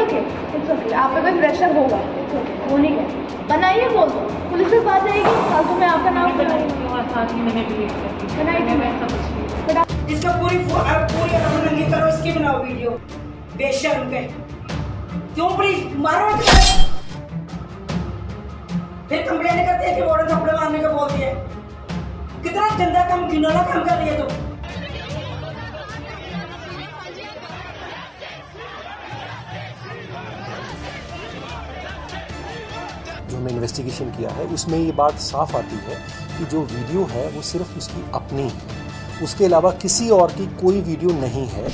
It's okay, आप पे कोई प्रेशर होगा, इट्स ओके, होने का बनाइए, बोल दो, पुलिस से बात आएगी, फालतू में आपका नाम बनाइए। इसका पूरी रंगी करो, इसकी बनाओ वीडियो, बेशर्म पे क्यों बड़ी मारो, फिर कंप्लेन करते हैं कि वार्डन कपड़े मारने का बोलती है। कितना गंदा काम, घिनौना काम कर रही है तुम। जो हमने इन्वेस्टिगेशन किया है उसमें ये बात साफ आती है कि जो वीडियो है वो सिर्फ उसकी अपनी है, उसके अलावा किसी और की कोई वीडियो नहीं है।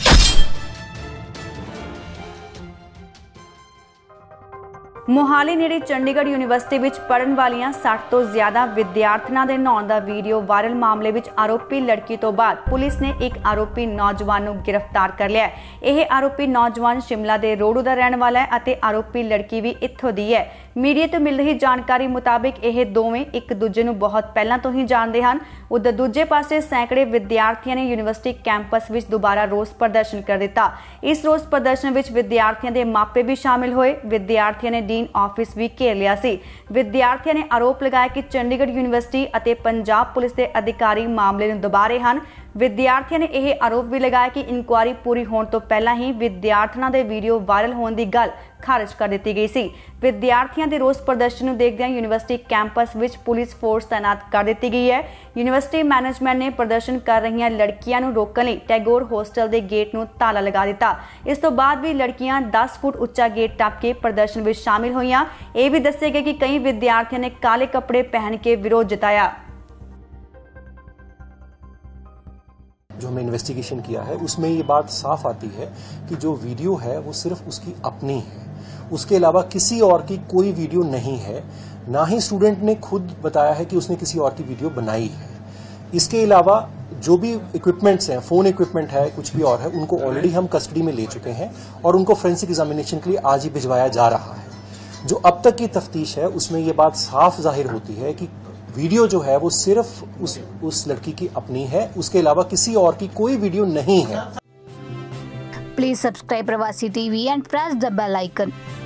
मोहाली नेड़े चंडीगढ़ यूनिवर्सिटी ਵਿੱਚ ਪੜਨ ਵਾਲੀਆਂ 60 ਤੋਂ ਜ਼ਿਆਦਾ ਵਿਦਿਆਰਥਣਾਂ ਦੇ ਨਹਾਉਣ ਦਾ ਵੀਡੀਓ ਵਾਇਰਲ ਮਾਮਲੇ ਵਿੱਚ ਆਰੋਪੀ ਲੜਕੀ ਤੋਂ ਬਾਅਦ ਪੁਲਿਸ ਨੇ ਇੱਕ ਆਰੋਪੀ ਨੌਜਵਾਨ ਨੂੰ ਗ੍ਰਿਫਤਾਰ ਕਰ ਲਿਆ ਹੈ। ਇਹ ਆਰੋਪੀ ਨੌਜਵਾਨ ਸ਼ਿਮਲਾ ਦੇ ਰੋੜੂ ਦਾ ਰਹਿਣ ਵਾਲਾ ਹੈ ਅਤੇ ਆਰੋਪੀ ਲੜਕੀ ਵੀ ਇੱਥੋਂ ਦੀ ਹੈ। मीडिया तो मिल रही जानकारी मुताबिक यह दोवें एक दूजे ਨੂੰ बहुत पहला तो ही जानते हैं। उधर दूजे पासे सैकड़े विद्यार्थियों ने यूनिवर्सिटी कैंपस में दोबारा रोस प्रदर्शन कर दिता। इस रोस प्रदर्शन में विद्यार्थियों के मापे भी शामिल हुए। विद्यार्थियों ने डीन ऑफिस भी घेर लिया सी। विद्यार्थियों ने आरोप लगाया कि चंडीगढ़ यूनिवर्सिटी और पंजाब पुलिस के अधिकारी मामले में दबा रहे हैं। विद्यार्थियों ने यह आरोप भी लगाया कि इंक्वायरी पूरी होने तो पहला ही विद्यार्थियों के वीडियो वायरल होने की गल खारिज कर दी गई सी। विद्यार्थियों के रोस प्रदर्शन देखदे यूनिवर्सिटी कैंपस में पुलिस फोर्स तैनात कर दी गई है। यूनिवर्सिटी मैनेजमेंट ने प्रदर्शन कर रही लड़कियों को रोकने लई टैगोर होस्टल के गेट में ताला लगा दिता। इस तो बाद भी लड़कियां 10 फुट उच्चा गेट टप के प्रदर्शन में शामिल हुई। यह भी दस्से गए कि कई विद्यार्थियों ने काले कपड़े पहन के विरोध जताया। जो हमने इन्वेस्टिगेशन किया है उसमें ये बात साफ आती है कि जो वीडियो है वो सिर्फ उसकी अपनी है, उसके अलावा किसी और की कोई वीडियो नहीं है। ना ही स्टूडेंट ने खुद बताया है कि उसने किसी और की वीडियो बनाई है। इसके अलावा जो भी इक्विपमेंट्स हैं, फोन इक्विपमेंट है, कुछ भी और है, उनको ऑलरेडी हम कस्टडी में ले चुके हैं और उनको फोरेंसिक एग्जामिनेशन के लिए आज ही भिजवाया जा रहा है। जो अब तक की तफ्तीश है उसमें ये बात साफ जाहिर होती है कि वीडियो जो है वो सिर्फ उस लड़की की अपनी है, उसके अलावा किसी और की कोई वीडियो नहीं है। Please subscribe Pravasi TV and press the bell icon.